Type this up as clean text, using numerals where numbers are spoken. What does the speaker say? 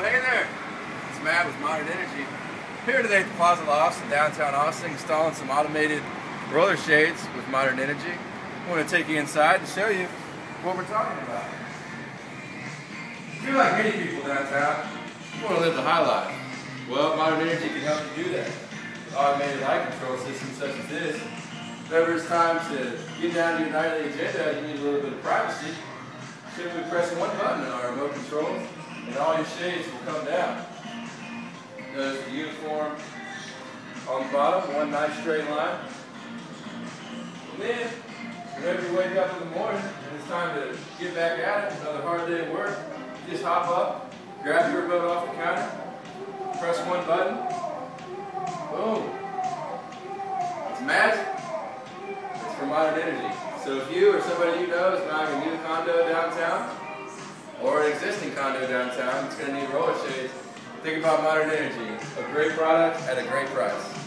Well, hey there. It's Matt with Modern Energy. Here today at the Plaza Lofts in downtown Austin, installing some automated roller shades with Modern Energy. I want to take you inside and show you what we're talking about. If you're like many people downtown, you want to live the high life. Well, Modern Energy can help you do that. With automated light control systems such as this. If ever it's time to get down to your nightly agenda, you need a little bit of privacy. Simply pressing one button on our remote control, and all your shades will come down. Notice the uniform on the bottom, one nice straight line. And then, whenever you wake up in the morning and it's time to get back at it, another hard day at work, you just hop up, grab your remote off the counter, press one button, boom. It's magic. It's from Modern Energy. So if you or somebody you know is buying a new condo downtown, or an existing condo downtown that's going to need roller shades, think about Modern Energy. A great product at a great price.